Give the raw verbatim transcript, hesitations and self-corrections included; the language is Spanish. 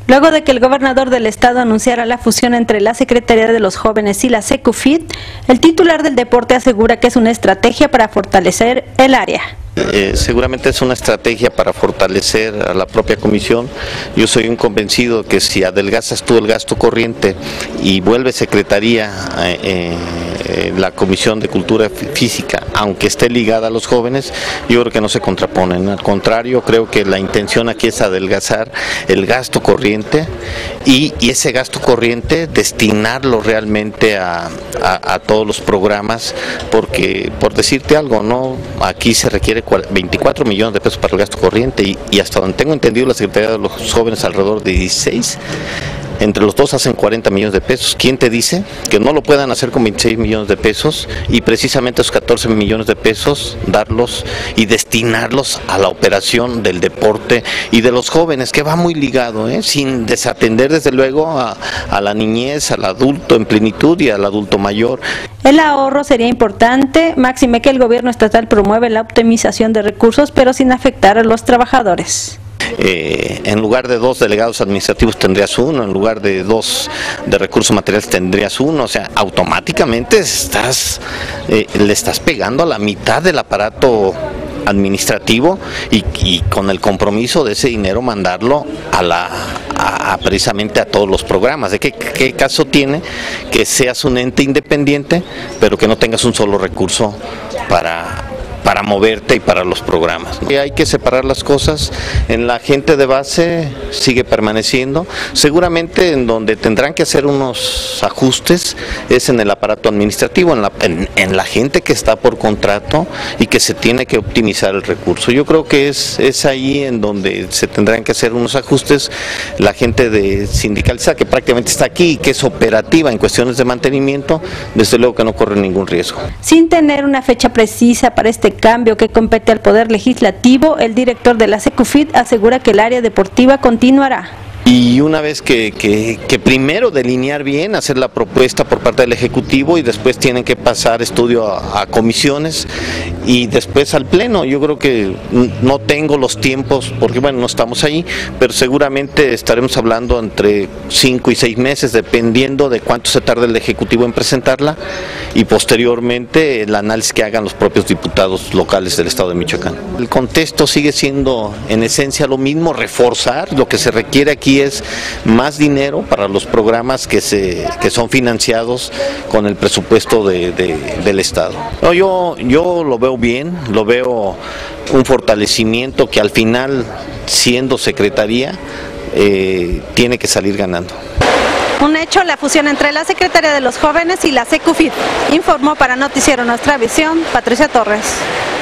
Luego de que el gobernador del estado anunciara la fusión entre la Secretaría de los Jóvenes y la Secufit, el titular del deporte asegura que es una estrategia para fortalecer el área. Eh, seguramente es una estrategia para fortalecer a la propia comisión. Yo soy un convencido que si adelgazas tú el gasto corriente y vuelve secretaría eh, eh, la Comisión de Cultura Física, aunque esté ligada a los jóvenes, yo creo que no se contraponen. Al contrario, creo que la intención aquí es adelgazar el gasto corriente y, y ese gasto corriente destinarlo realmente a, a, a todos los programas, porque por decirte algo, no, aquí se requiere veinticuatro millones de pesos para el gasto corriente y, y hasta donde tengo entendido la Secretaría de los Jóvenes alrededor de dieciséis, entre los dos hacen cuarenta millones de pesos. ¿Quién te dice que no lo puedan hacer con veintiséis millones de pesos y precisamente esos catorce millones de pesos darlos y destinarlos a la operación del deporte y de los jóvenes, que va muy ligado, ¿eh? Sin desatender desde luego a, a la niñez, al adulto en plenitud y al adulto mayor? El ahorro sería importante, máxime que el gobierno estatal promueve la optimización de recursos, pero sin afectar a los trabajadores. Eh, en lugar de dos delegados administrativos tendrías uno, en lugar de dos de recursos materiales tendrías uno, o sea, automáticamente estás eh, le estás pegando a la mitad del aparato administrativo y, y con el compromiso de ese dinero mandarlo a la a, a precisamente a todos los programas. ¿De qué, qué caso tiene que seas un ente independiente pero que no tengas un solo recurso para para moverte y para los programas, ¿no? Hay que separar las cosas. En la gente de base sigue permaneciendo, seguramente en donde tendrán que hacer unos ajustes es en el aparato administrativo, en la, en, en la gente que está por contrato y que se tiene que optimizar el recurso. Yo creo que es, es ahí en donde se tendrán que hacer unos ajustes. La gente de sindicalizada que prácticamente está aquí y que es operativa en cuestiones de mantenimiento, desde luego que no corre ningún riesgo. Sin tener una fecha precisa para este cambio que compete al Poder Legislativo, el director de la Secufit asegura que el área deportiva continuará. Y una vez que, que, que primero delinear bien, hacer la propuesta por parte del Ejecutivo y después tienen que pasar estudio a, a comisiones y después al Pleno. Yo creo que no tengo los tiempos porque bueno, no estamos ahí, pero seguramente estaremos hablando entre cinco y seis meses dependiendo de cuánto se tarde el Ejecutivo en presentarla y posteriormente el análisis que hagan los propios diputados locales del Estado de Michoacán. El contexto sigue siendo en esencia lo mismo, reforzar lo que se requiere aquí es más dinero para los programas que se que son financiados con el presupuesto de, de, del Estado. No, yo, yo lo veo bien, lo veo un fortalecimiento que al final, siendo secretaría, eh, tiene que salir ganando. Un hecho, la fusión entre la Secretaría de los Jóvenes y la Secufit. Informó para Noticiero Nuestra Visión, Patricia Torres.